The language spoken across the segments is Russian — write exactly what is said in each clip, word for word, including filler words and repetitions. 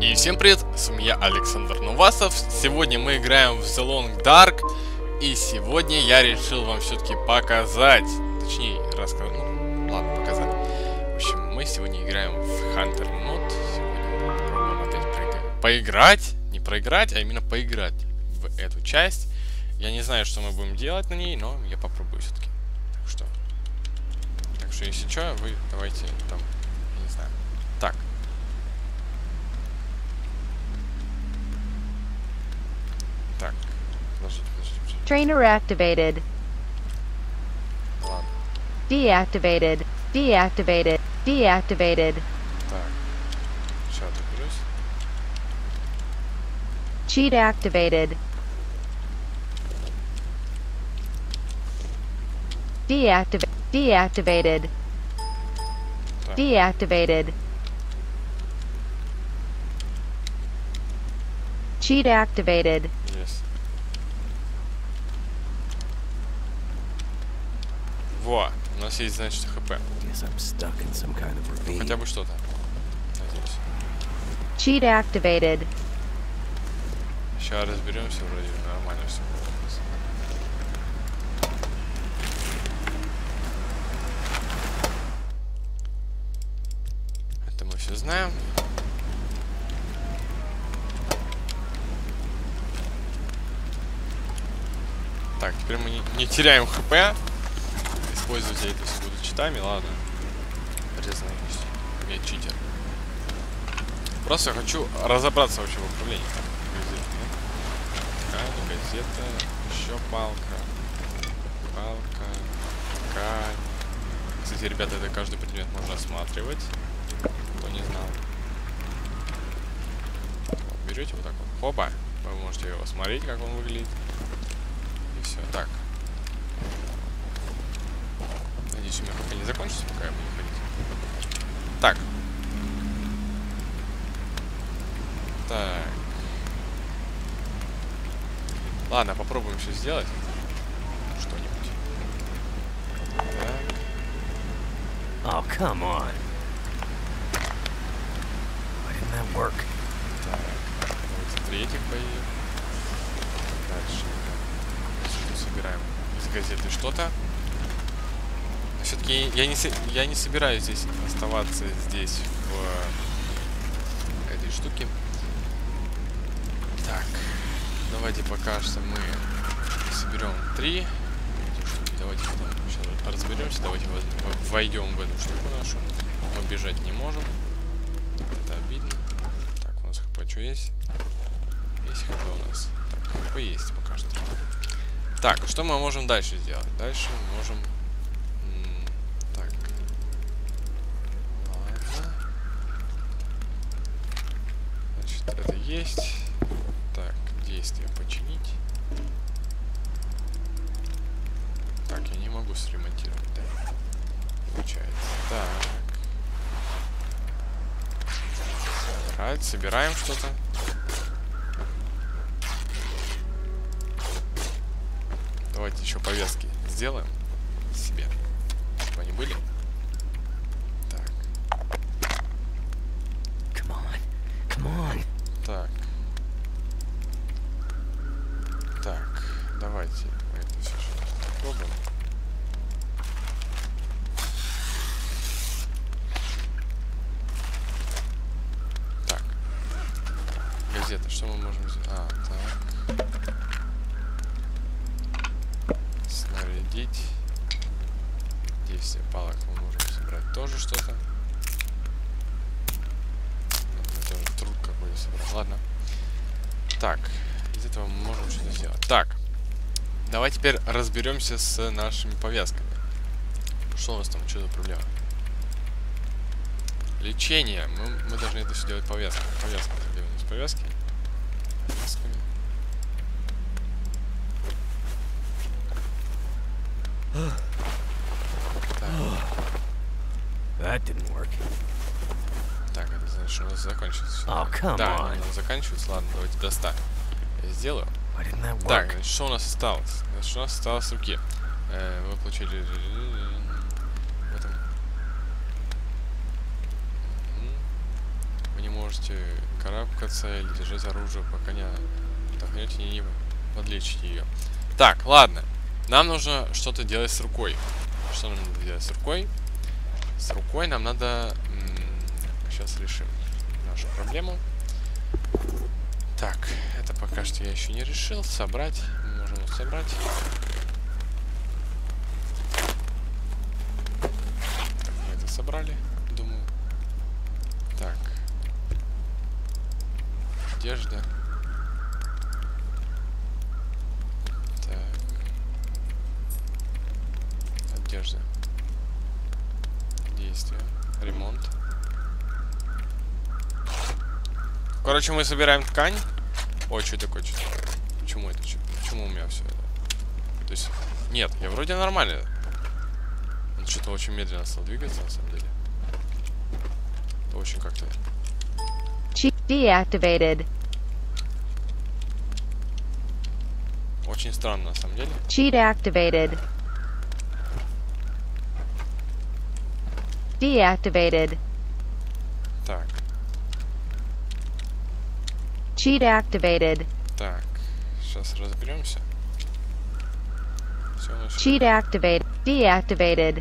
И всем привет, с вами я, Александр Новасов. Сегодня мы играем в The Long Dark. И сегодня я решил вам все-таки показать, точнее рассказать, ну ладно, показать. В общем, мы сегодня играем в Hunter Mod. Сегодня мы попробуем опять поиграть, не проиграть, а именно поиграть в эту часть. Я не знаю, что мы будем делать на ней, но я попробую все-таки. Так что, так что если что, вы давайте там, я не знаю. Так. Так, подождите, подождите, подождите. Trainer activated. Ладно. Deactivated. Deactivated. Deactivated. Так. Сейчас доберусь. Cheat activated. Deactiv deactivated. Так. Deactivated. Cheat activated. Есть. Во, у нас есть, значит, хп. Хотя бы что-то. Надеюсь. Cheat activated. Сейчас разберемся, вроде нормально все. Это мы все знаем. Так, теперь мы не, не теряем хп. Использовать я это все буду читами, ладно. Резно иметь читер. Просто хочу разобраться вообще в управлении. Так, газета, газета, еще палка. Палка. Ткань. Кстати, ребята, это каждый предмет можно осматривать. Кто не знал. Вот, берете вот так вот. Хопа. Вы можете его смотреть, как он выглядит. И все. Так. Надеюсь, у меня пока не закончится, пока я буду ходить. Так. Так. Ладно, попробуем все сделать. Что-нибудь. Так. Oh, come on. Why didn't that work? Так. Давайте третьих боев. Дальше. Что собираем из газеты что-то. Все-таки я не, я не собираюсь здесь оставаться здесь в этой штуке. Так, давайте пока что мы соберем три эти штуки. Давайте потом сейчас разберемся. Давайте войдем в эту штуку нашу. Мы бежать не можем. Это обидно. Так, у нас хп что есть? Есть хп у нас. Так, хп есть пока что. Так, что мы можем дальше сделать? Дальше мы можем... Это есть. Так, действие починить. Так, я не могу сремонтировать, да? Получается. Так. Собирать, собираем что-то. Давайте еще повязки сделаем себе, чтобы они были. Так. Come on. Come on. Так. Так, давайте мы это все попробуем. Так. Газета, что мы можем сделать? А, так. Снарядить. Действие палок мы можем собрать тоже что-то. Труд какой-то собрал. Ладно. Так, из этого мы можем что-то сделать. Так, давай теперь разберемся с нашими повязками. Что у нас там, что за проблема? Лечение. Мы, мы должны это все делать повязками. Повязками. Где у нас повязки? Повязками. Так. That didn't work. Так, это значит, что у нас закончится. Oh, come Да, on. у нас заканчивается. Ладно, давайте до ста. Я сделаю. Why didn't that work? Так, значит, что у нас осталось? Значит, что у нас осталось в руке? Э, вы получили... В этом... Вы не можете можете карабкаться или держать оружие, пока не отдохнете и не подлечите ее. Так, ладно. Нам нужно что-то делать с рукой. Что нам надо делать с рукой? С рукой нам надо... Сейчас решим нашу проблему. Так, это пока что я еще не решил. Собрать. Мы можем собрать. Так, мы это собрали, думаю. Так. Одежда. Так. Одежда. Действие. Ремонт. Короче, мы собираем ткань. Ой, что такое? Что? Почему это? Что? Почему у меня все это? То есть, нет, я вроде нормально. Он что-то очень медленно стал двигаться, на самом деле. Это очень как-то... Deactivated. Очень странно, на самом деле. Cheat activated. Deactivated. Так. Cheat activated. Так. Сейчас разберемся. Все, ну, Cheat activated. Deactivated.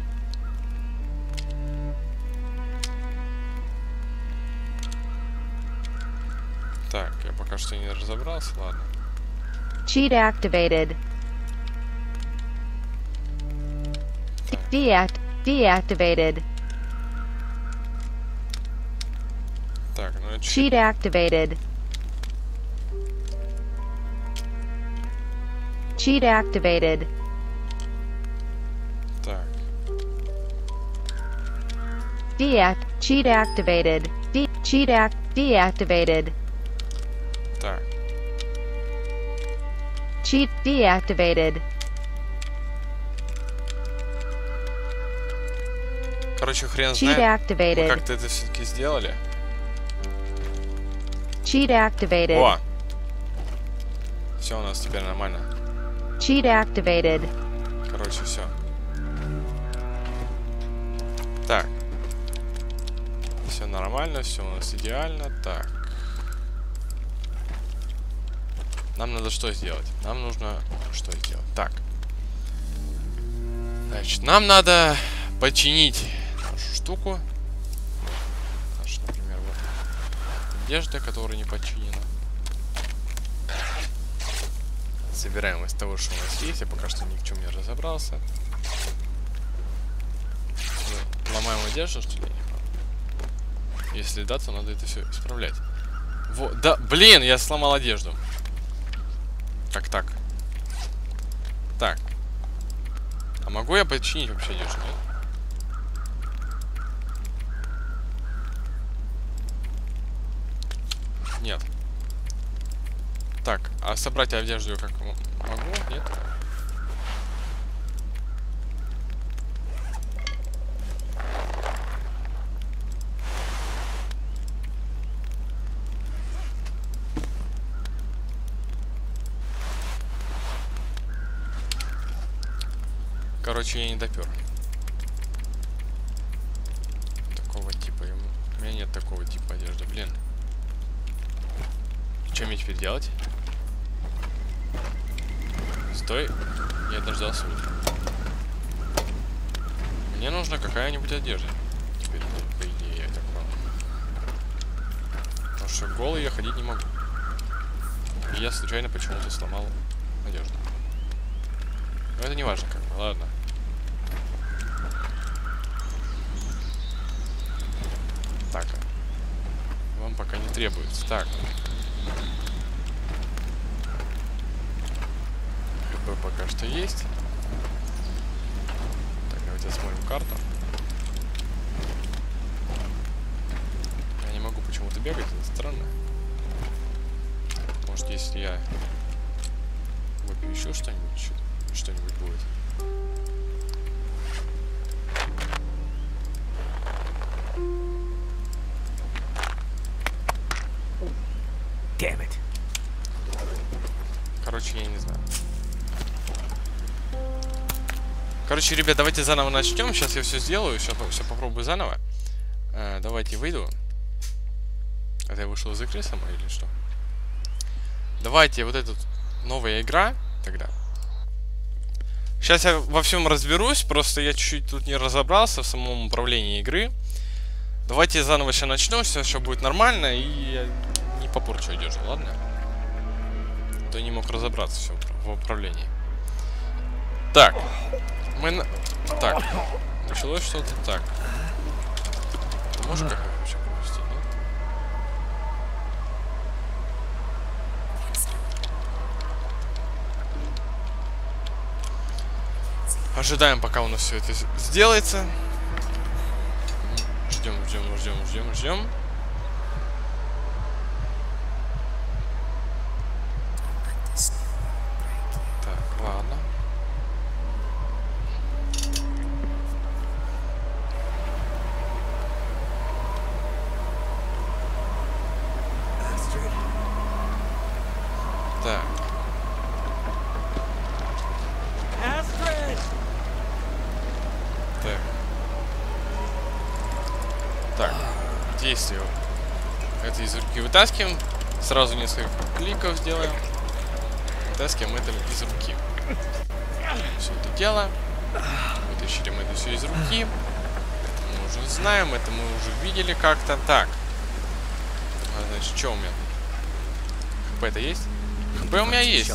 Так, я пока что не разобрался, ладно. Cheat activated. Так. Deact deactivated. Так, ну это Cheat activated. Cheat activated. Так. Deact cheat activated. De cheat act deactivated. Так. Cheat deactivated. Короче, хрен Cheat знает. Мы activated. как-то это все-таки сделали. Cheat activated. О! Все у нас теперь нормально. Cheat activated. Короче, все. Так. Все нормально, все у нас идеально. Так. Нам надо что сделать? Нам нужно что сделать? Так. Значит, нам надо починить нашу штуку. Нашу, например, вот одежда, которая не починена. Собираем из того, что у нас есть. Я пока что ни в чем не разобрался. Мы ломаем одежду, что ли? Если да, то надо это все исправлять. Вот, да, блин, я сломал одежду. Как так? Так. А могу я починить вообще одежду, нет? Нет. Так, а собрать одежду я как могу? Нет? Короче, я не допер. Такого типа. У меня нет такого типа одежды, блин. Что мне теперь делать? Стой. Я дождался. Мне нужна какая-нибудь одежда. Теперь, по идее, я так понял. Потому что голый я ходить не могу. И я случайно почему-то сломал одежду. Но это не важно, как бы, ладно. Так. Вам пока не требуется. Так. КП пока что есть. Так, давайте смотрим карту. Я не могу почему-то бегать, это странно. Может, если я выпью еще что-нибудь, что-нибудь будет. Damn it. Короче, я не знаю. Короче, ребят, давайте заново начнем. Сейчас я все сделаю, все, все попробую заново. Э, давайте выйду. Это я вышел из игры сама или что? Давайте вот эта новая игра тогда. Сейчас я во всем разберусь, просто я чуть-чуть тут не разобрался в самом управлении игры. Давайте заново сейчас начнем, все еще будет нормально, и я не попорчу одежду, ладно? А то я не мог разобраться все в управлении. Так, мы на... Так, началось что-то так. Можно как вообще пропустить, нет? Ожидаем, пока у нас все это сделается. Ждем, ждем, ждем, ждем, ждем. Так, ладно. Так. Так. Так. Действие. Это из руки вытаскиваем. Сразу несколько кликов сделаем. Вытаскиваем это из руки. Все это дело. Вытащили мы это все из руки. Это мы уже знаем. Это мы уже видели как-то. Так. А, значит, что у меня? ХП это есть? ХП у меня есть.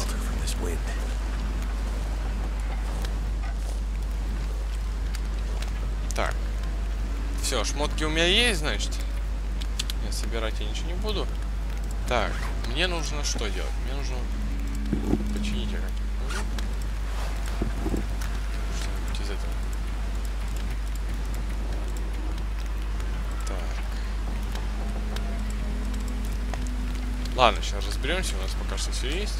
Так. Все, шмотки у меня есть, значит. Я собирать я ничего не буду. Так, мне нужно что делать? Мне нужно починить я как-нибудь. Что-нибудь из этого. Так. Ладно, сейчас разберемся. У нас пока что все есть.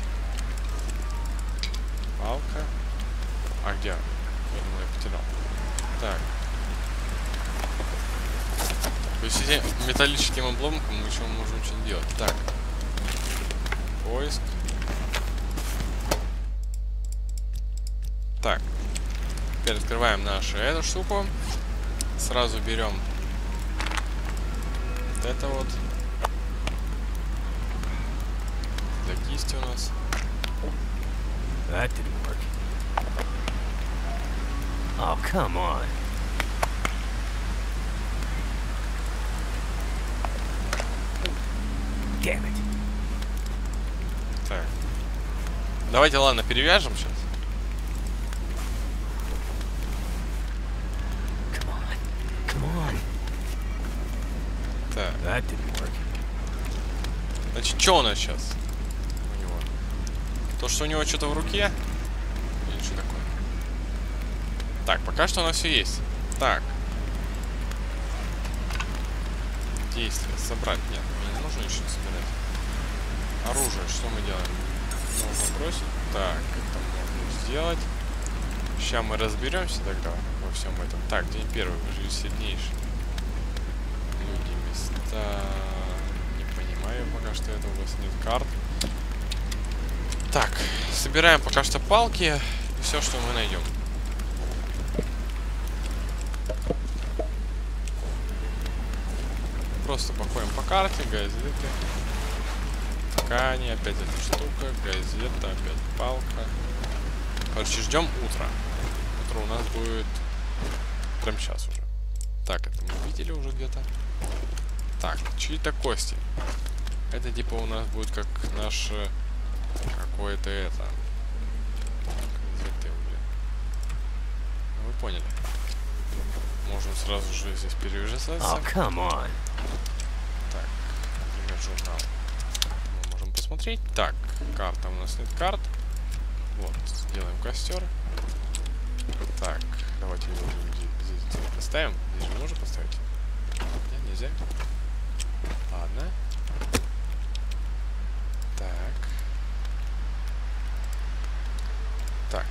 Палка. А где? Я думаю, я потерял. Так. То есть этим металлическим обломком мы еще можем что-нибудь делать. Так. Поиск. Так. Теперь открываем нашу эту штуку. Сразу берем вот это вот. Это кисти у нас. That didn't work. Oh, come on. Damn it. Так. Давайте, ладно, перевяжем сейчас. Come on. Come on. Так. That didn't work. Значит, что у нас сейчас? У него. То, что у него что-то в руке? Или что такое? Так, пока что у нас все есть. Так. Действие. Собрать. Нет, мне не нужно ничего собирать. Оружие. Что мы делаем? Можно бросить. Так, это можно сделать. Сейчас мы разберемся тогда во всем этом. Так, день первый. Вы же сильнейший. Люди, места... Не понимаю пока что это. У вас нет карт. Так, собираем пока что палки. И все, что мы найдем. Просто походим по карте, газеты, ткани, опять эта штука, газета, опять палка. Короче, ждем утра. Утро у нас будет прям сейчас уже. Так, это мы видели уже где-то. Так, чьи-то кости. Это типа у нас будет как наше какое-то это. Вы поняли? Можем сразу же здесь перевязаться. Oh, come on. Так, например, журнал. Мы можем посмотреть. Так, карта. У нас нет карт. Вот, сделаем костер. Так, давайте его здесь поставим. Здесь же можно поставить? Нет, нельзя. Ладно. Так. Так.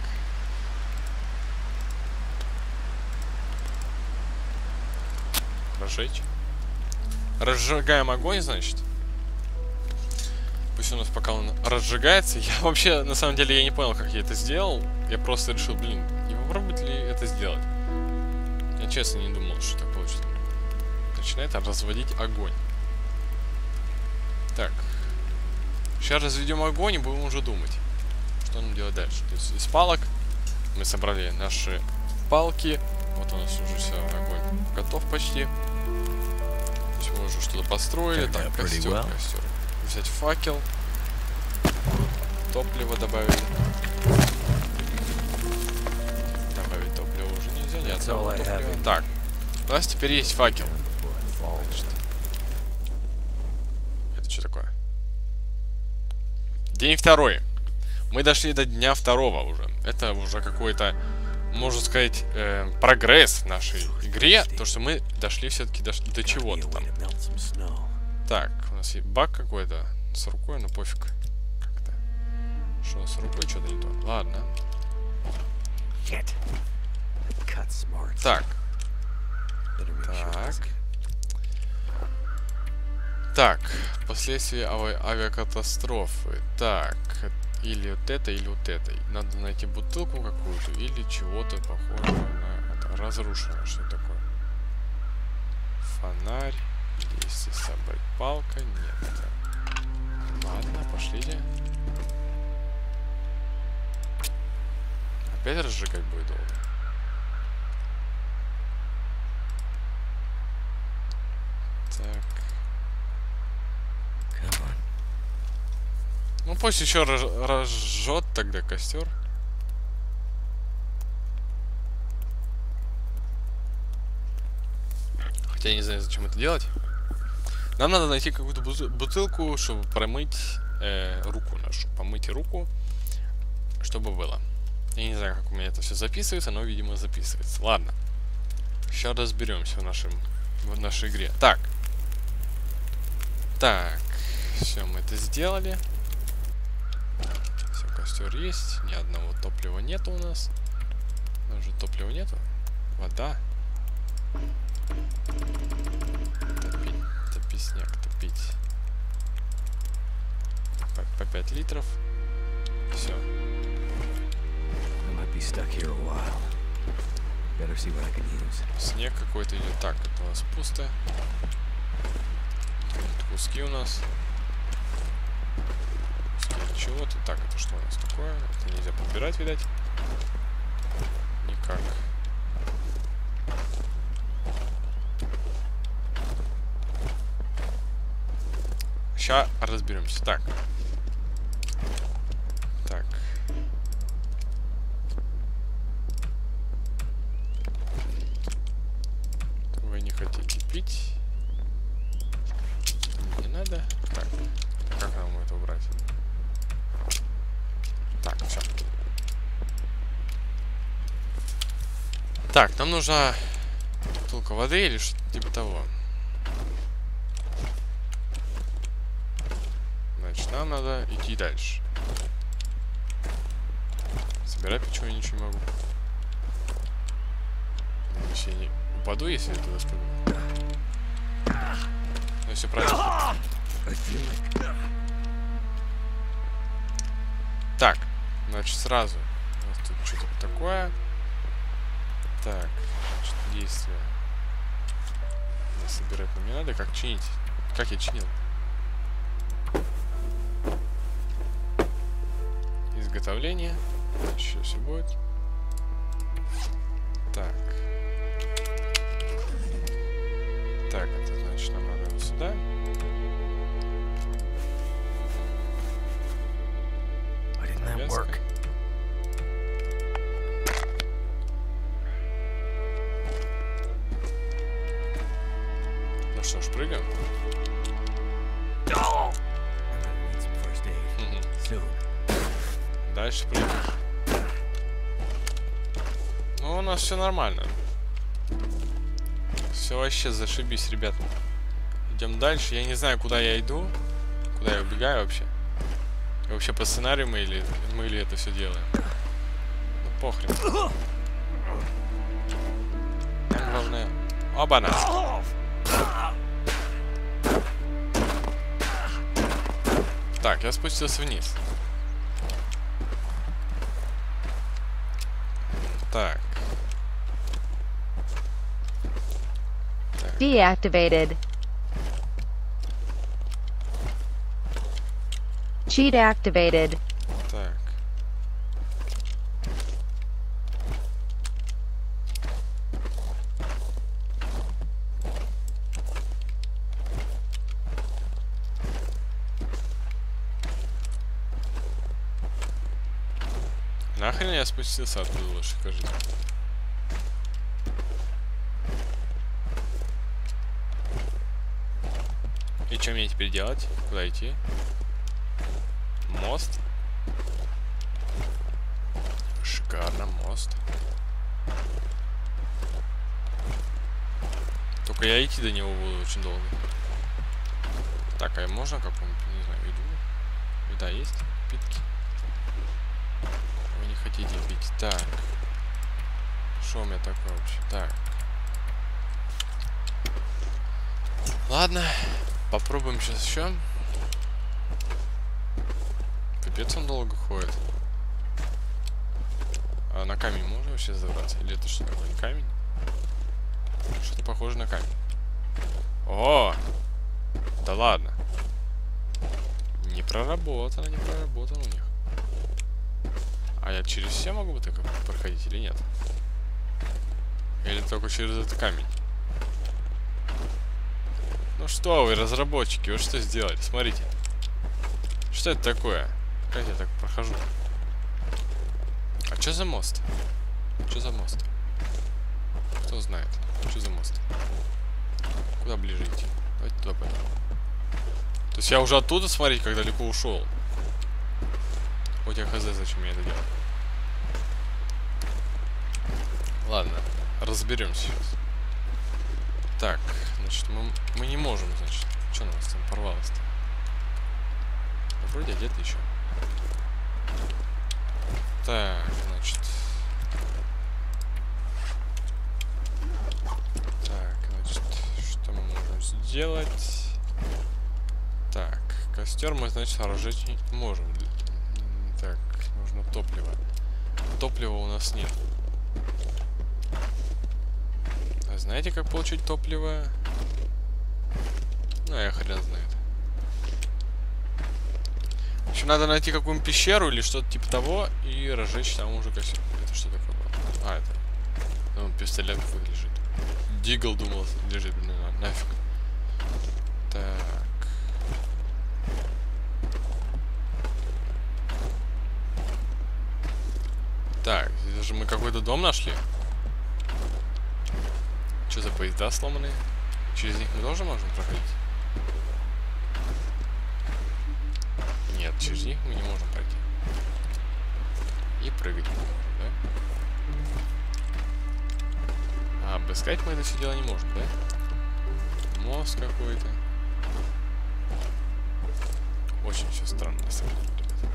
Разжечь. Разжигаем огонь, значит. Пусть у нас пока он разжигается. Я вообще, на самом деле, я не понял, как я это сделал. Я просто решил, блин, не попробовать ли это сделать. Я честно не думал, что так получится. Начинает разводить огонь. Так. Сейчас разведем огонь и будем уже думать, что нам делать дальше. То есть из палок мы собрали наши палки. Вот у нас уже все, огонь готов почти. То есть мы уже что-то построили. Turned Так, out pretty костер, well. костер. Взять факел. Топливо добавить. Добавить топливо уже нельзя, нет That's all одного I have топлива. in- Так, у нас теперь есть факел. Значит, это что такое? День второй. Мы дошли до дня второго уже. Это уже какой-то, можно сказать, э, прогресс в нашей игре. То, что мы дошли все-таки до, до чего-то там. Так, у нас есть баг какой-то с рукой, но пофиг. Как-то. Что, с рукой что-то не то? Ладно. Так. Так. Так. Последствия ави авиакатастрофы. Так. Или вот это, или вот это. Надо найти бутылку какую-то, или чего-то похожего на это. Разрушенное. Что такое? Фонарь. Если собрать палка. Нет. Ладно, пошлите. Опять разжигать будет долго. Так. Ну пусть еще раж разжжет тогда костер. Хотя я не знаю, зачем это делать. Нам надо найти какую-то бутылку, чтобы промыть э, руку нашу. Помыть руку, чтобы было. Я не знаю, как у меня это все записывается, но, видимо, записывается. Ладно. Сейчас разберемся в, нашем, в нашей игре. Так. Так. Все, мы это сделали. Все, костер есть. Ни одного топлива нету у нас. Даже топлива нету. Вода. Топить, топить снег, топить. По, по пять литров. Все. Снег какой-то идет. Так, это у нас пусто. Тут куски у нас. Куски чего-то. Так, это что у нас такое? Это нельзя подбирать, видать. Никак. Сейчас разберемся. Так. Так. Вы не хотите пить? Не надо. Так. Как нам это убрать? Так, все. Так, нам нужна бутылка воды или что-то типа того. Значит, нам надо идти дальше. Собирать почему я ничего не могу. Если я не упаду, если я туда спрыгну. Ну, все правильно. Так, значит, сразу. У нас тут что-то такое. Так, значит, действие. Собирать нам не надо. Как чинить? Как я чинил? Изготовление. Еще все будет. Так. Так, это значит, нам надо вот сюда. Вязка. Ну что ж, прыгаем. Дальше прыгаем. Ну, у нас все нормально. Все вообще зашибись, ребята. Идем дальше. Я не знаю, куда я иду. Куда я убегаю вообще. И вообще по сценарию мы или, мы или это все делаем. Ну, похрен. Нам главное... Оба-на! Так, я спустился вниз. Так. Deactivated. Cheat activated. Так. Нахрен я спустился оттуда, лучше скажите. И что мне теперь делать? Куда идти? Мост? Шикарно, мост. Только я идти до него буду очень долго. Так, а можно какую-нибудь, не знаю, еду? Еда есть? Питки? Вы не хотите пить? Так. Что у меня такое вообще? Так. Ладно. Попробуем сейчас еще. Капец, он долго ходит. А на камень можно вообще забраться? Или это что такое? Не камень? Что-то похоже на камень. О! Да ладно. Не проработано, не проработано у них. А я через все могу так проходить или нет? Или только через этот камень? Ну что вы, разработчики, вы что сделали? Смотрите. Что это такое? Как я так прохожу? А что за мост? Что за мост? Кто знает? Что за мост? Куда ближе идти? Давайте туда пойдем. То есть я уже оттуда, смотрите, как далеко ушел. Хоть я хз, зачем я это делаю. Ладно, разберемся сейчас. Так, значит, мы, мы не можем, значит. Что у нас там порвалось-то? Вроде одет еще. Так, значит. Так, значит, что мы можем сделать? Так, костер мы, значит, разжечь не можем. Так, нужно топливо. Топлива у нас нет. А знаете, как получить топливо? Ну, я хрен знает. Еще надо найти какую-нибудь пещеру или что-то типа того и разжечь там уже костер. Это что такое было? А, это... Ну, пистолет какой-то лежит. Дигл, думал, лежит, блин, на, нафиг. Так. Так, здесь же мы какой-то дом нашли. Что за поезда сломанные? Через них мы тоже можем проходить? Нет, через них мы не можем пройти. И прыгать не можем, да? А, обыскать мы это все дело не можем, да? Мост какой-то. Очень все странно, на самом деле, ребята.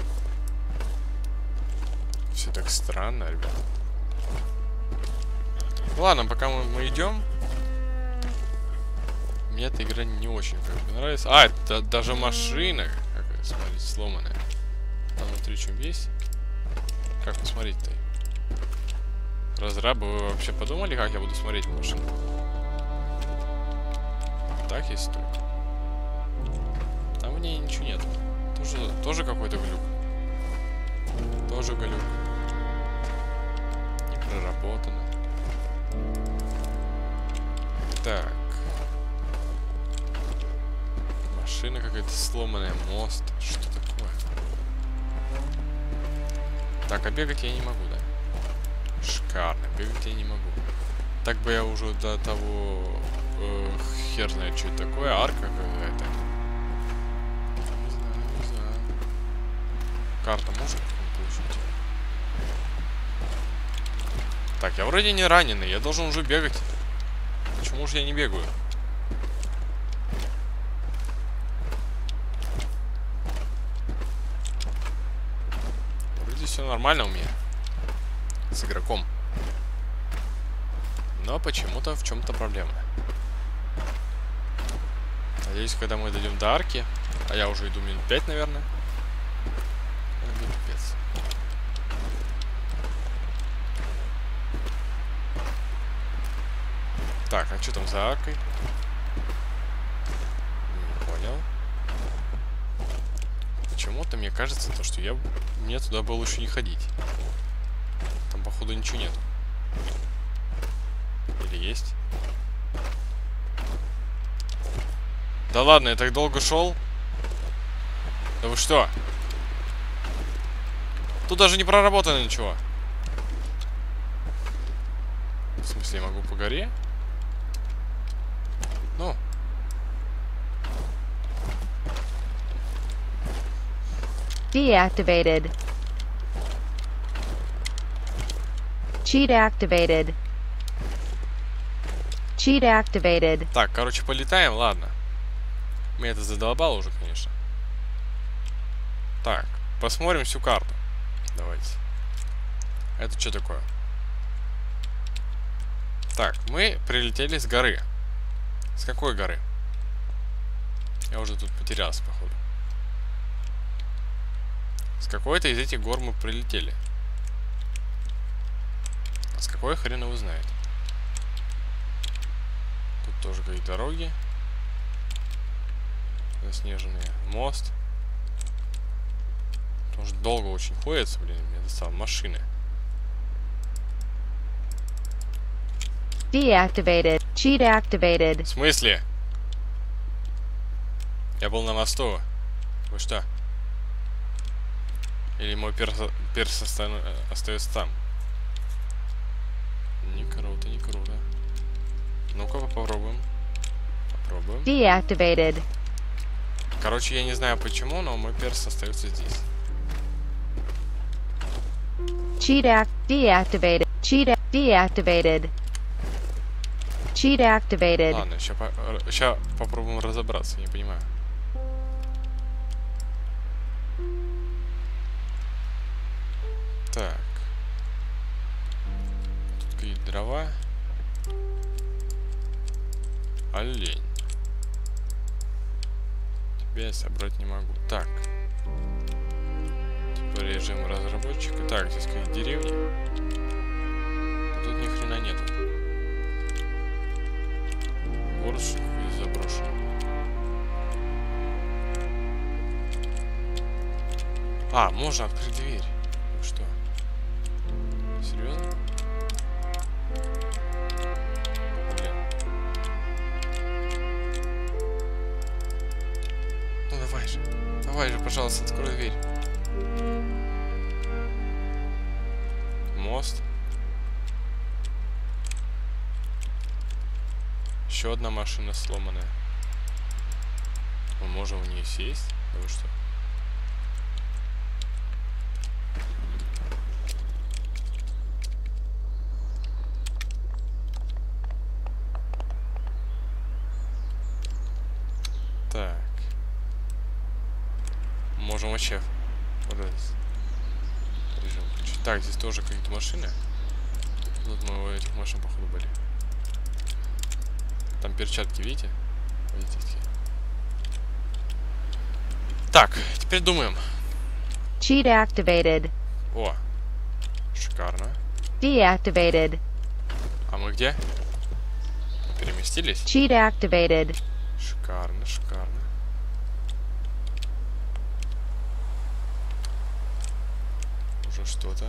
Все так странно, ребята. Ладно, пока мы, мы идем. Мне эта игра не очень как бы нравится. А, это даже машина. Какая, смотрите, сломанная. Там внутри что есть? Как посмотреть-то? Разрабы, вы вообще подумали, как я буду смотреть машину? Так есть только. Там в ней ничего нет. Тоже, тоже какой-то глюк. Тоже глюк. Не проработано. Так. Машина какая-то сломанная, мост. Что такое? Так, а бегать я не могу, да? Шикарно, бегать я не могу. Так бы я уже до того... Э, хер знает, что это такое. Арка какая-то. Не знаю, не знаю. Карта может получить? Так, я вроде не раненый, я должен уже бегать. Почему же я не бегаю? Вроде все нормально у меня. С игроком. Но почему-то в чем-то проблема. Надеюсь, когда мы дойдем до арки, а я уже иду минут пять, наверное. Это будет пипец. Так, а что там за аркой? Не понял. почему-то мне кажется, то, что я... мне туда было лучше не ходить. Там, походу, ничего нет. Или есть? Да ладно, я так долго шел. Да вы что? Тут даже не проработано ничего. В смысле, я могу по горе? Ну. Deactivated. Cheat activated. Cheat activated. Так, короче, полетаем, ладно. Меня это задолбало уже, конечно. Так, посмотрим всю карту. Давайте. Это что такое? Так, мы прилетели с горы. С какой горы? Я уже тут потерялся, походу. С какой-то из этих гор мы прилетели. А с какой хрен его знает? Тут тоже какие-то дороги. Заснеженные. Мост. Потому что долго очень ходится, блин, меня достал машины. Deactivated. Cheat activated. В смысле? Я был на мосту. Вы что? Или мой перс, перс оста... остается там? Не круто, не круто. Ну-ка попробуем. Попробуем. Deactivated. Короче, я не знаю почему, но мой перс остается здесь. Cheat act. Deactivated. Cheat ac- deactivated. Cheat activated. Ладно, сейчас по... ща попробуем разобраться, не понимаю. Так. Тут какие-то дрова. Олень. Тебя я собрать не могу. Так. Теперь режим разработчика. Так, здесь какие-то деревни. А тут ни хрена нету. Город что-то заброшен. А, можно открыть дверь. Ну что? Серьезно? Блин. Ну давай же. Давай же, пожалуйста, открой дверь. Мост. Еще одна машина сломанная. Мы можем в нее сесть? Да вы что? Так. Можем вообще вот этот режим включить. Так, здесь тоже какие-то машины. Тут мы у этих машин, походу, были. Там перчатки, видите? Водительские. Так, теперь думаем. Cheat activated. О, шикарно. Deactivated. А мы где? Переместились? Cheat activated. Шикарно, шикарно. Уже что-то.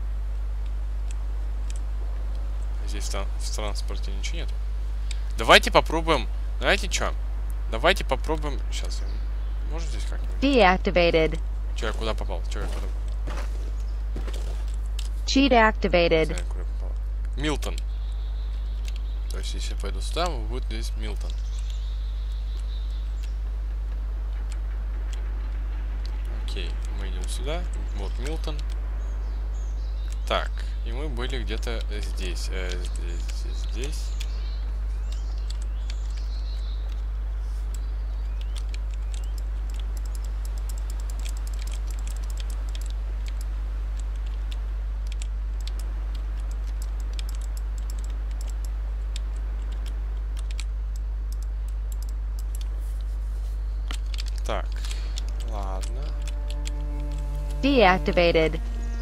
Здесь там в транспорте ничего нет. Давайте попробуем. Знаете что? Давайте попробуем. Сейчас я. Может здесь как-нибудь? Deactivated. Че, я куда попал? Че, я куда попал? Cheat Не activated. знаю, куда я попал. Милтон. То есть, если я пойду сюда, будет здесь Милтон. Окей, мы идем сюда. Вот Милтон. Так, и мы были где-то здесь. Э, здесь, здесь, здесь. Так, ладно. Deactivated.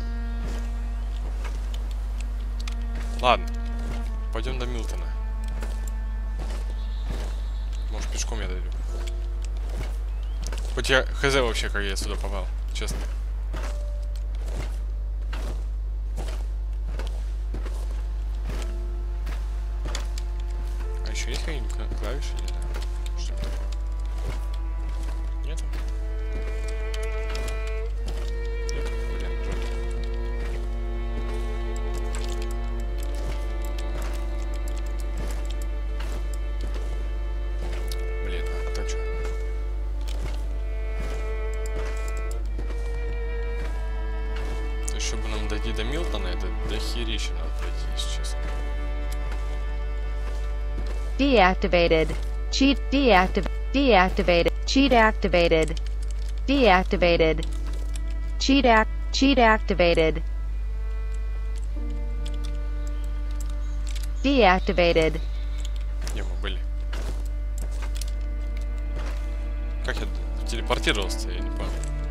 Ладно, пойдем до Милтона. Может, пешком я дойду. Хоть я хз вообще, как я сюда попал, честно. А еще есть какие-нибудь кла- клавиши? Не знаю. Что это такое? Нету? Нету? Блин, жаль. Блин, а там что? То есть, чтобы нам дойти до Милтона, это до херища надо пройти, если честно. Deactivated. Cheat deactiv deactivated. Cheat activated. Deactivated. Cheat act cheat activated. Deactivated. Где мы были? Как я телепортировался-то, я не понял.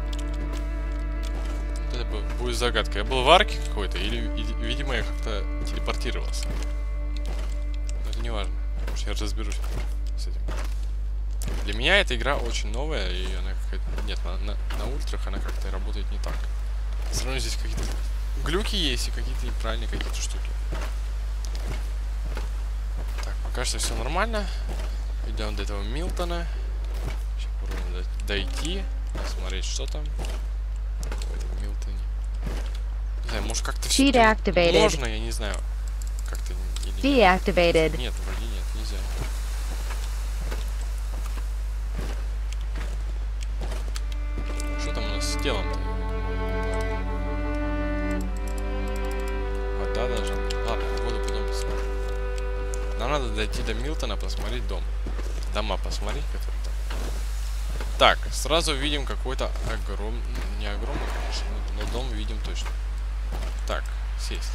Это бу- будет загадка. Я был в арке какой-то, или, и- видимо, я как-то телепортировался. Но это не важно. Может, я разберусь с этим. Для меня эта игра очень новая, и она какая-то... Нет, на, на, на ультрах она как-то работает не так. Все равно здесь какие-то глюки есть и какие-то неправильные какие-то штуки. Так, пока что все нормально. Идем до этого Милтона. Сейчас попробуем до- дойти, посмотреть, что там в этом Милтоне. Не знаю, может как-то Cheat всё-таки activated. можно, я не знаю. Как-то или нет. Deactivated. Нет, вроде нет, нельзя. Что там у нас с телом-то? Вода должна быть. Ладно, воду потом посмотрим. Нам надо дойти до Милтона, посмотреть дом. Дома посмотреть, которые там. Так, сразу видим какой-то огромный... Не огромный, конечно, но дом видим точно. Так, сесть.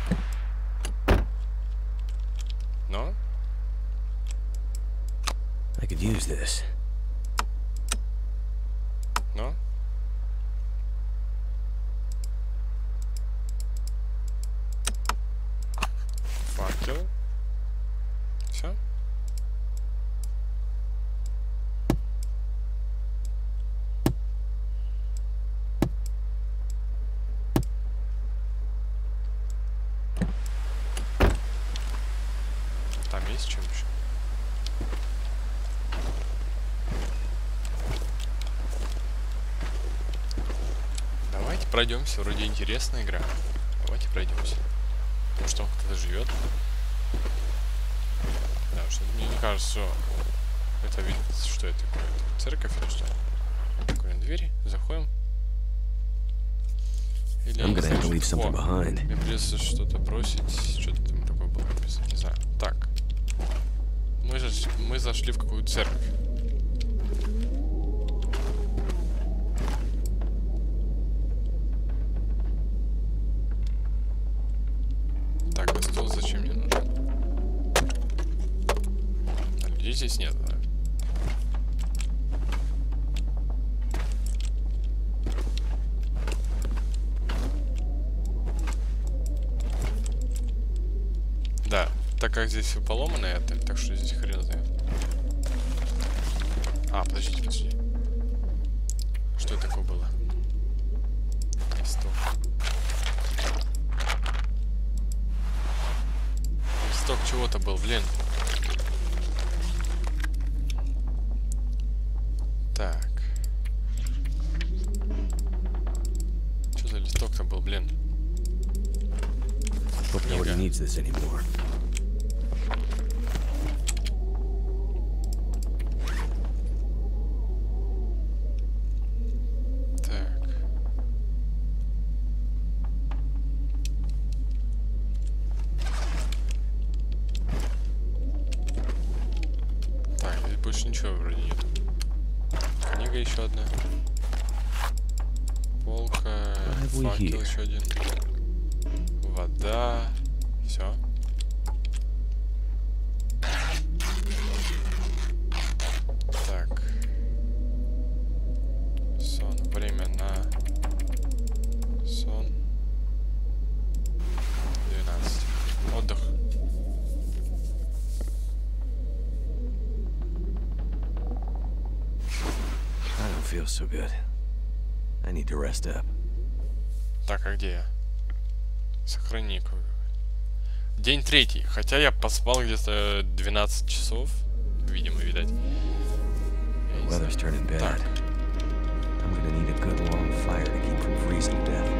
Но? I could use this. Но? Факел. Все? Там есть чем еще? Давайте пройдемся, вроде интересная игра. Давайте пройдемся. Может там кто-то живет? Да, что мне не кажется, что это видит, что это такое. Церковь или что? Откроем двери, заходим. Или я I'm не gonna знаю, have to leave что- something О, behind. мне придется что-то бросить. Что-то там такое было написано. Не знаю. Так. Мы, же, мы зашли в какую-то церковь. Так, а стол зачем мне нужен? А людей здесь нет, да? Да, так как здесь все поломанное, это, так что здесь хрен знает. А, подождите, подождите. Что это такое было? Листок. Листок чего-то был, блин. Так. Что за листок-то был, блин? Hope nobody needs this anymore. Так. Так, здесь больше ничего вроде нету. Книга еще одна. Полка, Why we факел here? еще один. Вода. Все. Так. Сон. Время на сон. двенадцать. Отдых. I don't feel so good. I need to rest up. Так, а где я? Сохрани. День третий. Хотя я поспал где-то двенадцать часов. Видимо, видать. Weather's turning bad. Так. I'm gonna need a good long fire to keep from freezing to death.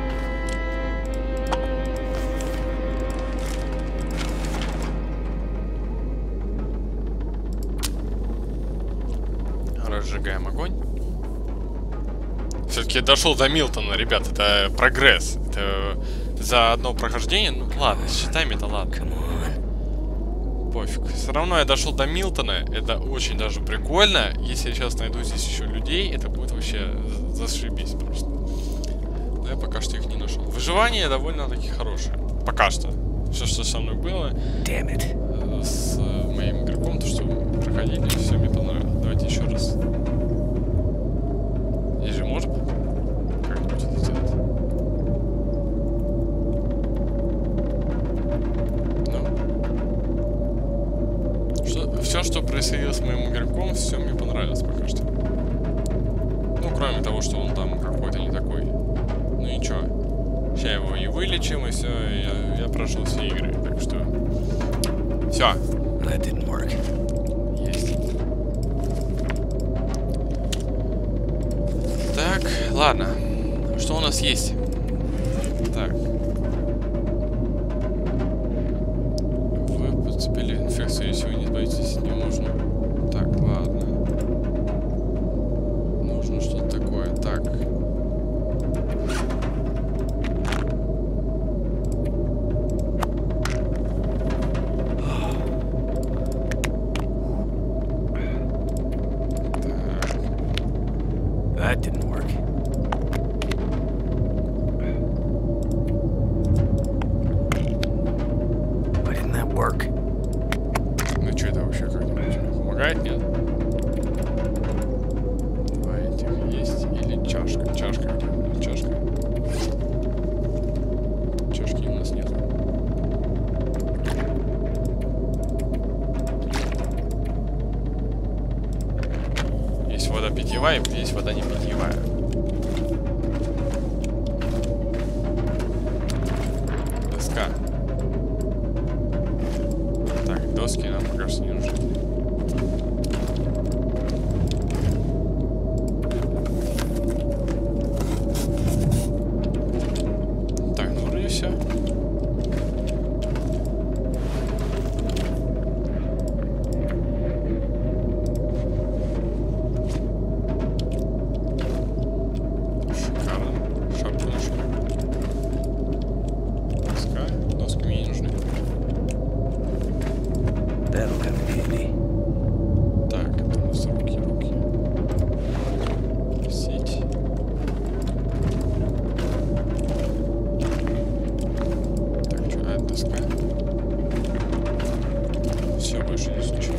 Разжигаем огонь. Все-таки я дошел до Милтона, ребят, это прогресс. Это за одно прохождение, ну ладно, с щитами это ладно. Пофиг. Все равно я дошел до Милтона, это очень даже прикольно. Если я сейчас найду здесь еще людей, это будет вообще зашибись просто. Но я пока что их не нашел. Выживание довольно-таки хорошее. Пока что. Все, что со мной было с моим игроком, то, что мы проходили, все мне понравилось. Давайте еще раз. Здесь же можно как-нибудь это сделать? Ну. Что, все, что происходило с моим игроком, все мне понравилось пока что. Ну, кроме того, что он там какой-то не такой. Ну ничего. Сейчас его и вылечим, и все, и я, я прошел все игры, так что... Все. That didn't work. Есть. Так, ладно. Что у нас есть? Так. Вы подцепили инфекцию, если вы не избавитесь от нее, можно. Так, ладно. Нужно что-то такое. Так. That didn't work. Why didn't that work? Ну что это вообще как-нибудь мне помогает, нет? Два этих есть. Или чашка. Чашка. Чашка. Чашки у нас нет. Есть вода питьевая, есть вода не питьевая. Доска. Так, доски нам пока что не нужны. Так, ну вроде все. That'll come in handy. Так, это у нас руки, руки. Сеть. Так, что, это доска? Все, больше не случилось.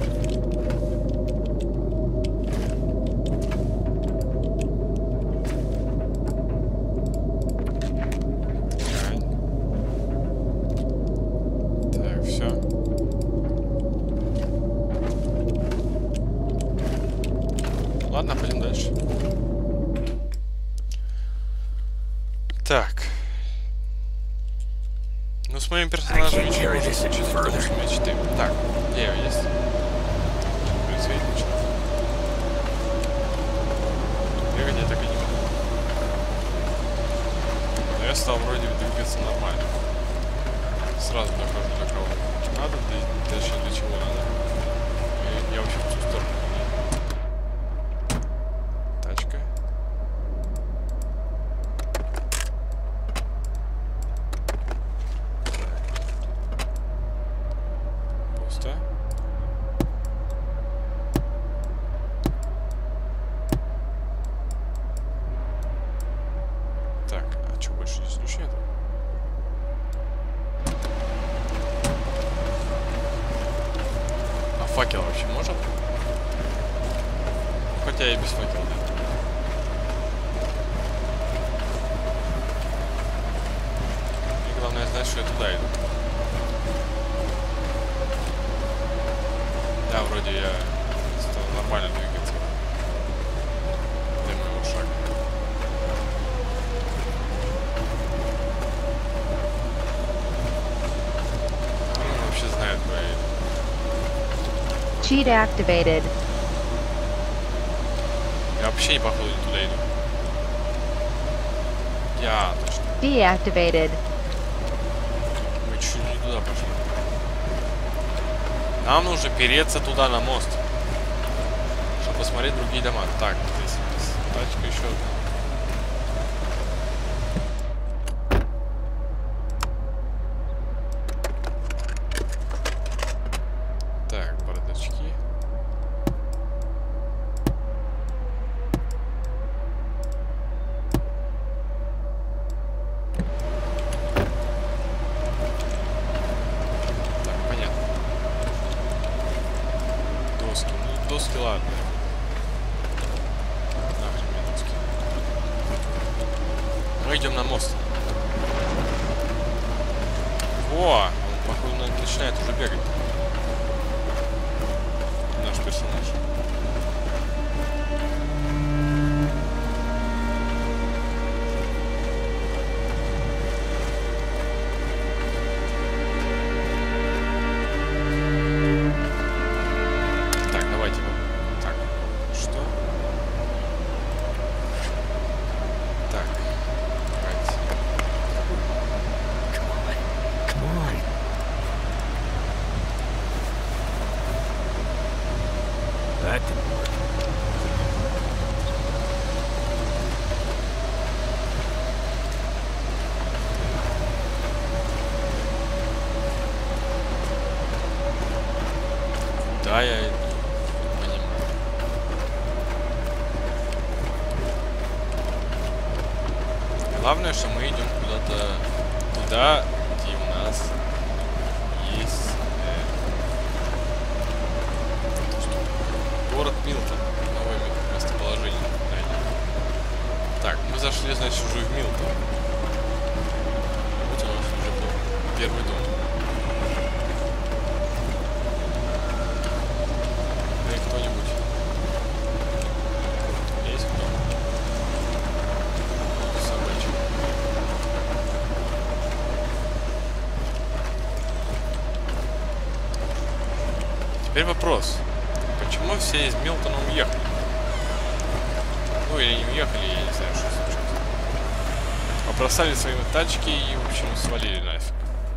Так, все. Ладно, пойдем дальше. Так. Ну, с моим персонажем ничего не случится, потому что у меня четыре. Так, где его есть? В принципе, отлично. Бегать я так и не могу. Но я стал вроде двигаться нормально. Сразу дохожу до кого надо, точнее для чего надо. И я вообще в ту сторону. Тачка. Пусто. Так, а что больше здесь ничего нет? А факел вообще может? Хотя и без факела. Мне главное знать, что я туда иду. Да, вроде я стал нормально двигаться. Cheat activated. Я вообще не походу не туда иду. Я точно. Deactivated. Мы чуть не туда пошли. Нам нужно переться туда на мост, чтобы посмотреть другие дома. Так, здесь тачка еще. Так, бардачки. Так, понятно. Доски. Ну, доски, ладно. Нахрен мне доски. Мы идем на мост. Во! Он, походу, начинает уже бегать. Наш персонаж. Так, давайте. Так, что? Так, давайте. Come on. That didn't work. Да, я иду. Понимаю. Главное, что мы идем куда-то туда, где у нас есть э, город Милтон. Новое ми- местоположение. Да. Так, мы зашли, значит, уже в Милтон. Вот у нас уже был первый дом. Да и кто-нибудь есть кто? Собачек. Теперь вопрос. Почему все из Милтона уехали? Ну или не уехали, я не знаю, что случилось. Побросали свои тачки и, в общем, свалили нафиг.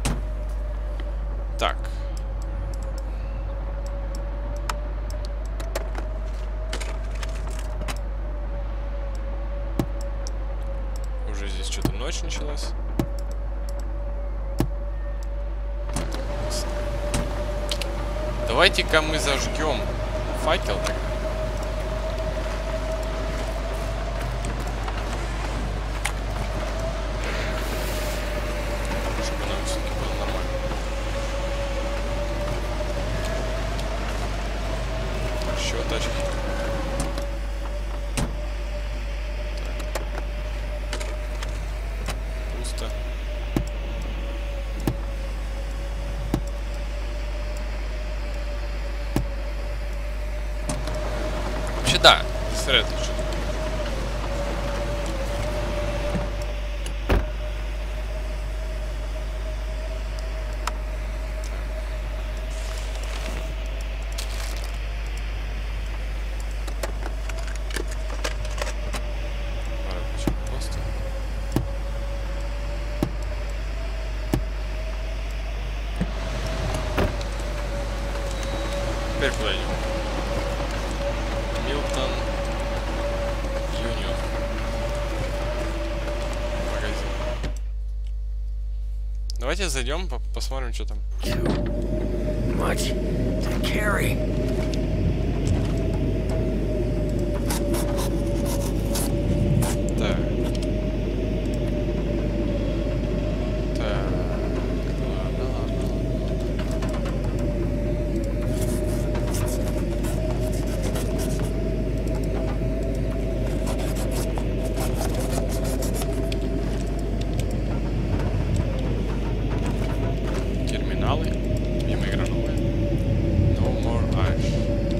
Так. Уже здесь что-то ночь началась. Давайте-ка мы зажгем факел тогда. Чтобы нам все-таки было нормально. Еще тачки. Так. Пусто. Вообще да, сред что-то. Воротничок просто. Теперь куда идем? Милтон Юнион. Магазин. Давайте зайдем, по посмотрим, что там. Much to carry. Так. Так. Ладно, ладно, ладно. Терминалы. Мимо игра новая. No more ice.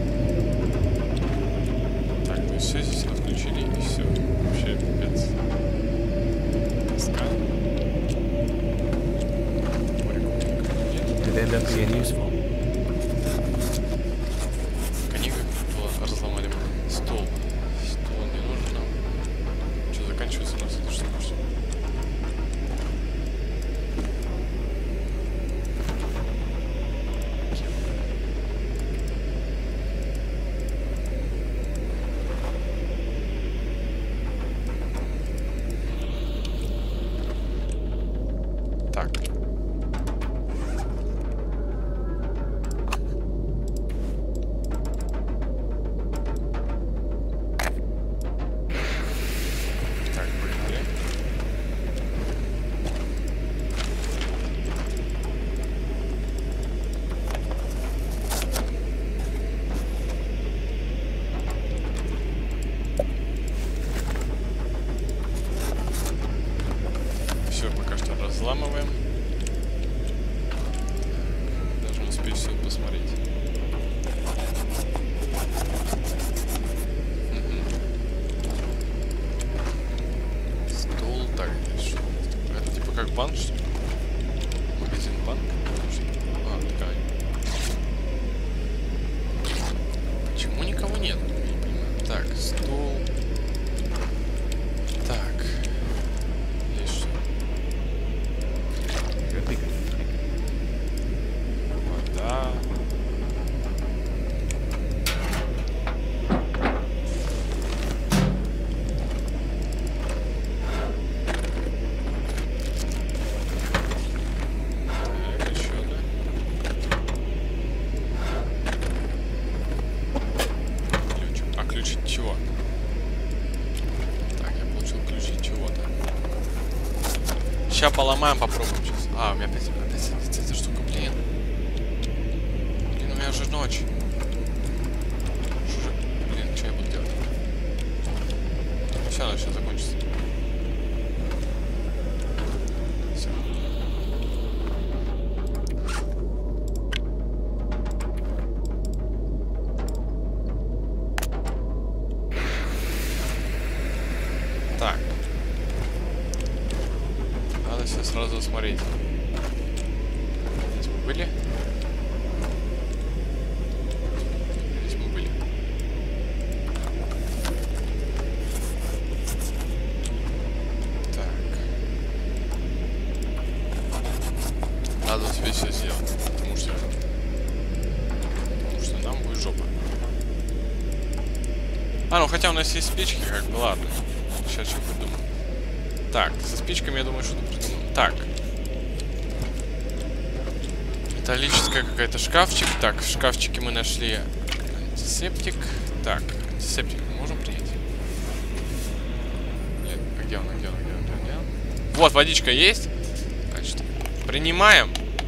Так, то есть все здесь отключили и все. Вообще пипец. Скан. Could end up being useful. банк, что ли? Магазин банк? А, такая. Почему никого нет? Так, стол. Так. Здесь что? Вода. Сейчас поломаем, попробуем сейчас. А, у меня опять, опять, опять эта штука, блин. Блин, у меня уже ночь. Что же, блин, что я буду делать? Все, она сейчас закончится. Все. Так. Надо все сразу смотреть. Здесь мы были? Здесь мы были. Так. Надо успеть все сделать. Потому что... Потому что нам будет жопа. А, ну хотя у нас есть спички, как бы, ладно. Сейчас что придумаем. Так, со спичками, я думаю, что-то придумаем. Так. Металлическая какая-то шкафчик. Так, в шкафчике мы нашли антисептик. Так, антисептик мы можем принять? Нет, а где он, а где он, а где он, где он, где он? Вот, водичка есть. Значит, принимаем.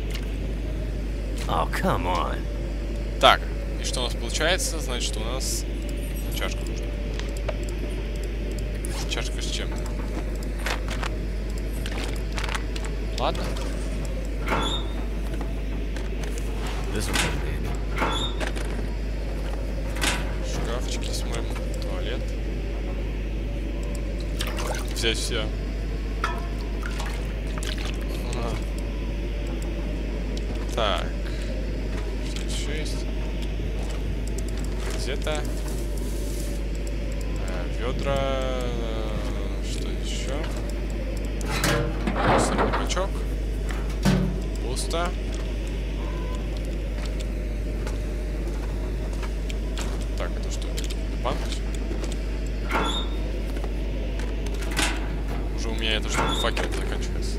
Oh, come on. Так, и что у нас получается? Значит, у нас чашка нужна. Чашка с чем-то. Ладно. Шкафчики смотрим. Туалет. Взять все. А. Так. Что еще есть? Газета. Э, ведра. Э, что еще? Мусорный бачок. Пусто. Так, это что? Банк? Уже у меня эта штука факел заканчивается.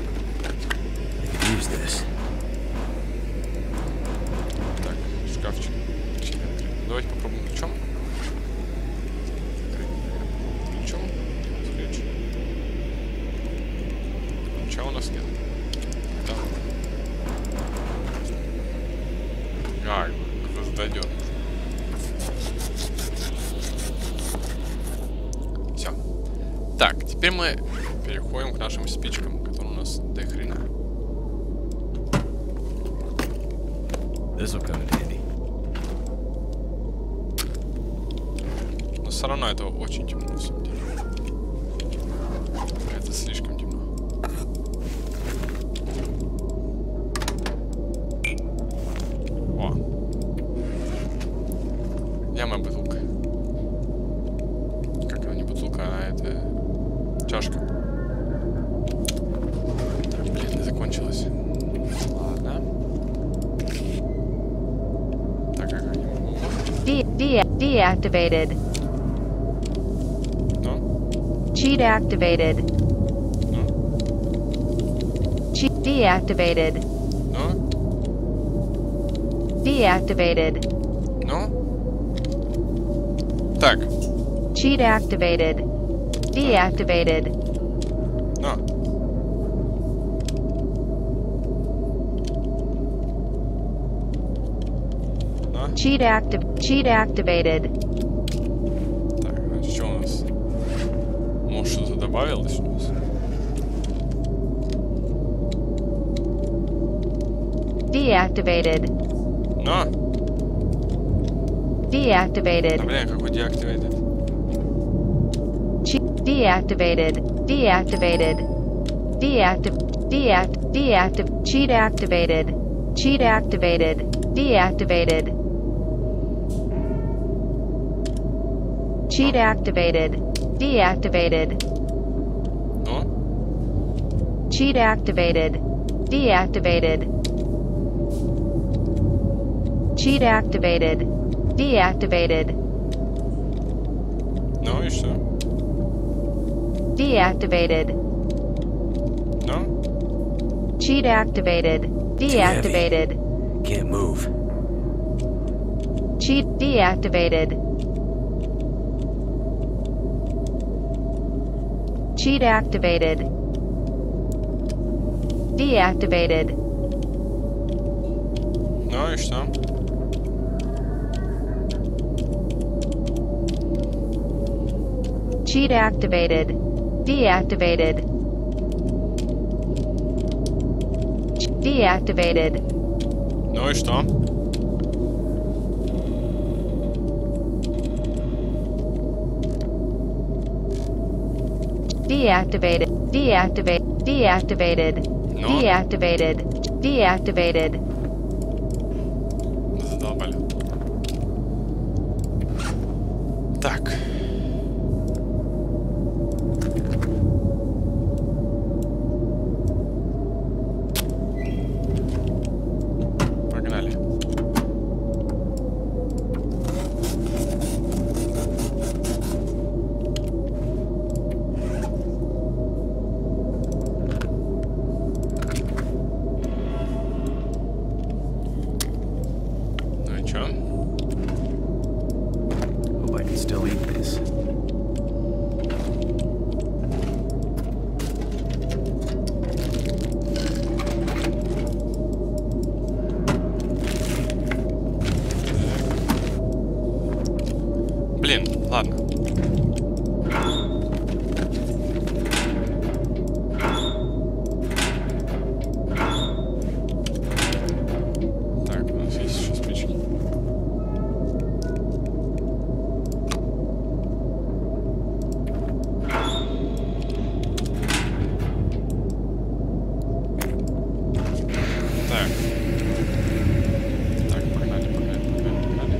Так, шкафчик. Давайте попробуем ключом. Ключом. Ключ. Ключа у нас нет. Да. А, кто-то дойдет. Все. Так, теперь мы переходим к нашим спичкам, которые у нас до хрена. Но все равно это очень темно, на самом деле. Это слишком темно. О. Где моя бутылка? Как она не бутылка, а это чашка. Так, блин, не закончилась. Ладно. Так, как я не могу. De de deactivated. Ну? Cheat activated. Ну? Cheat deactivated. Ну? Deactivated. Ну? Так. Cheat activated. Deactivated. Ну? Ну? Cheat active. Cheat activated. Так, значит, что у нас? Может, что-то добавилось у нас? Deactivated. Но? Deactivated. А, блин, какой деактивейтед? Che deactivated. Deactivated. Deactive. Deact. Deactive. Cheat activated. Cheat activated. Deactivated. Cheat activated. Deactivated. Ну? Cheat activated. Deactivated. Cheat activated. Deactivated. Ну и что? Deactivated. Ну? Cheat activated. Deactivated. Can't move. Cheat deactivated. Cheat activated. Deactivated. Ну и что? Cheat activated. Deactivated. Deactivated. Ну и что? Deactivated. Deactivate. Deactivated. Ну? Deactivated. Deactivated. Задолбали. Так. Погнали. Ну и чё? Hope I can still eat this. Блин, ладно. Так, у нас есть еще спички. Так. Так, погнали, погнали, погнали, погнали.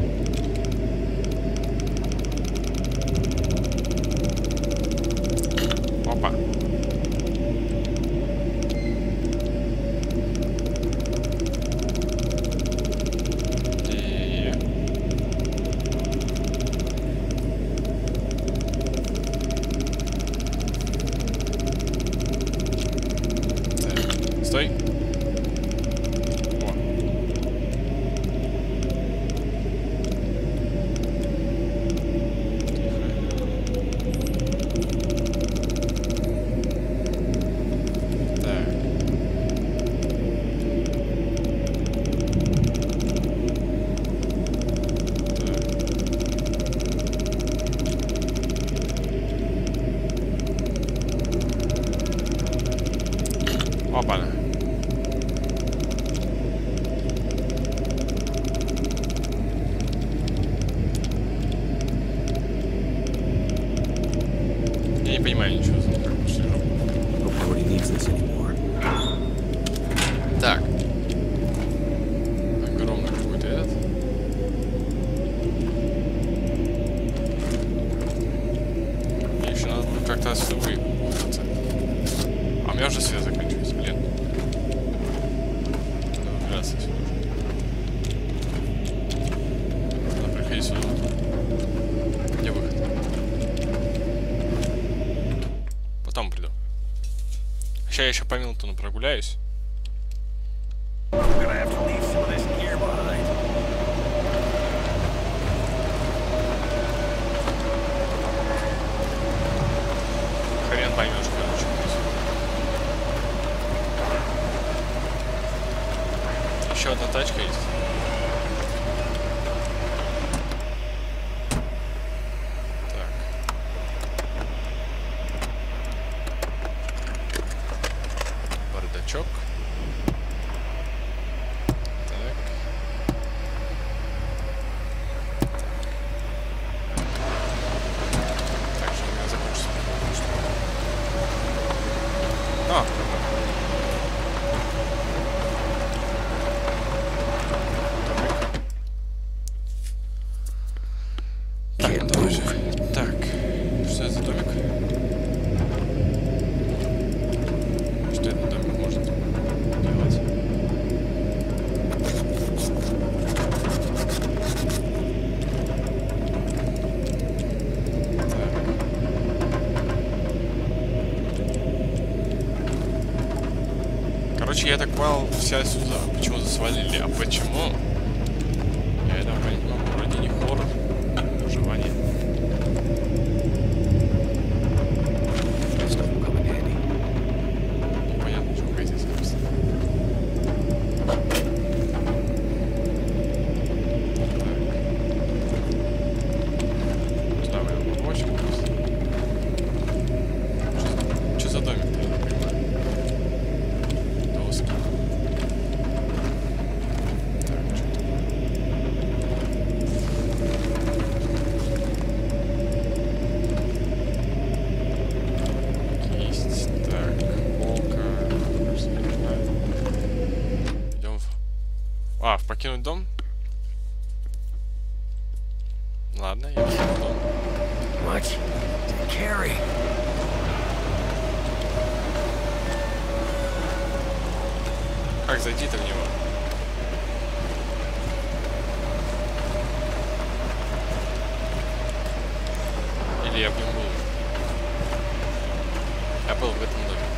Опа. И... Так, стой. О. Так. Опа-на. Я не понимаю ничего. Как бы слежу. Hope nobody needs this anymore. Так. Огромный какой-то этот. Мне еще надо будет как-то отсюда выехать. А у меня уже свет заканчивается, блин. Надо выбираться отсюда. Надо приходить сюда. Где выход? Потом приду. Сейчас я еще по Милтону прогуляюсь. I'm gonna have to leave some of this gear behind. Хрен поймешь, короче. Еще одна тачка есть. Так. Бардачок. Короче, я так понял, все сюда почему-то свалили. А почему? Я это понять не могу. Вроде не хоррор. Выживание. Непонятно, что какая здесь скорость. Сюда мы побочим просто. Что за домик-то? Я не понимаю. Доски. Так, что тут? Кисть. Так, полка. Кажется, я не знаю. Идем в... А, в покинуть дом? Ладно, я покину дом. Much to carry. Как зайти-то в него? Или я в нем был? Я был в этом доме.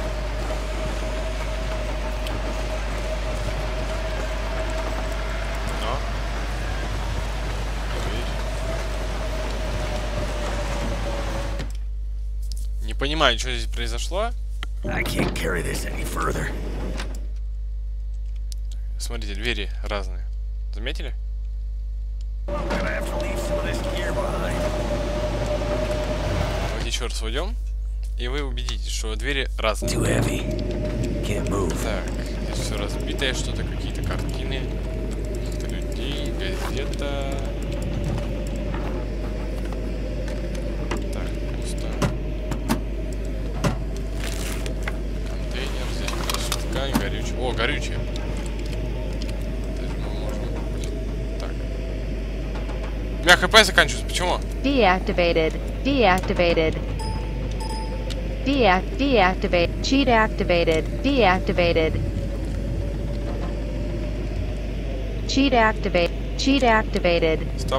Но? Дверь. Не понимаю, что здесь произошло. I can't carry this any further. Смотрите, двери разные. Заметили? Gonna have to leave some of this gear behind. Давайте еще раз войдем, и вы убедитесь, что двери разные. Too heavy. Can't move. Так, здесь все разбитое, что-то, какие-то картины, каких-то людей, газета. Так, пусто. Контейнер, здесь просто ткань, горючее. О, горючее. У меня хп заканчивается. Почему? Deactivated. Deactivated. Deact. Deactivate. Cheat activated. Deactivated. Cheat activate. Cheat activated. Стоп.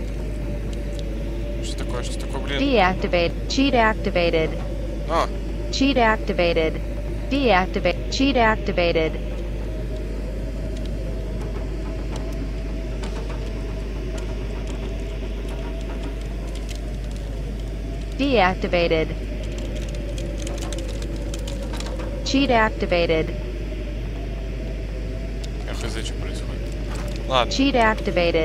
Что такое? Что такое, блин? Deactivate. Cheat activated. А, Cheat activated. Deactivate. Cheat activated. Deactivated. Cheat activated. я хз, что происходит. Ладно. Cheat activated.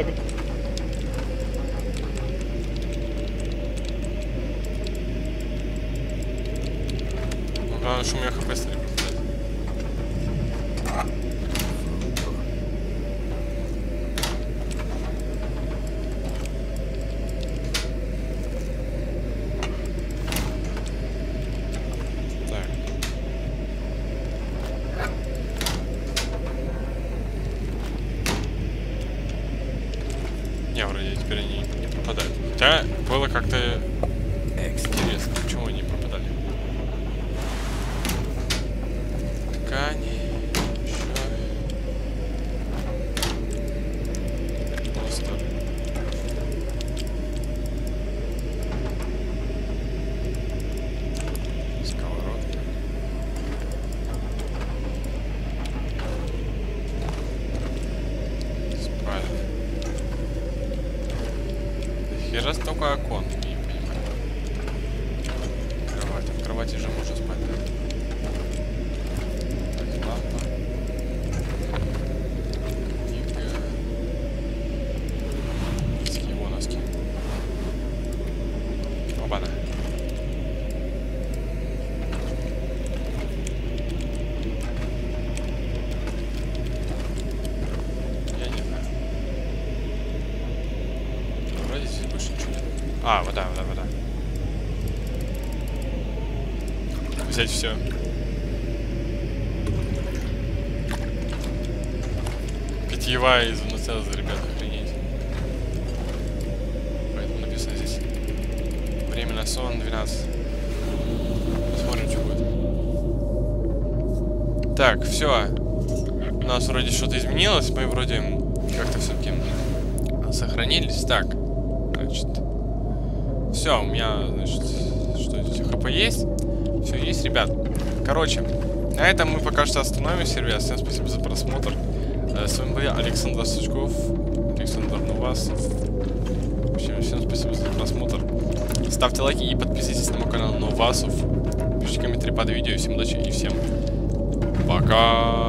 Ну, главное, что у меня хп стали пропадать. Так. Не, вроде теперь они не пропадают. Хотя было как-то интересно, почему они пропадали. Ткани, еще. Просто. Сковородка. Спальня. Хера столько окон, я не понимаю. Кровать. В кровати же можно спать. Так, лампа. Книга. Носки, его носки. Оба-на. Я не знаю. Вроде здесь больше ничего нет. А, вода, вода, вода. Взять все. Питьевая из Венецелза, ребята, охренеть. Поэтому написано здесь. Время на сон двенадцать. Посмотрим, что будет. Так, все. У нас вроде что-то изменилось. Мы вроде как-то все-таки сохранились. Так, значит. Все, у меня, значит, что здесь? ХП есть. Все есть, ребят. Короче, На этом мы пока что остановимся, ребят. Всем спасибо за просмотр. С вами был я, Александр Сучков. Александр Новасов. В общем, всем спасибо за просмотр. Ставьте лайки и подписывайтесь на мой канал Новасов. Пишите комментарии под видео. Всем удачи и всем пока.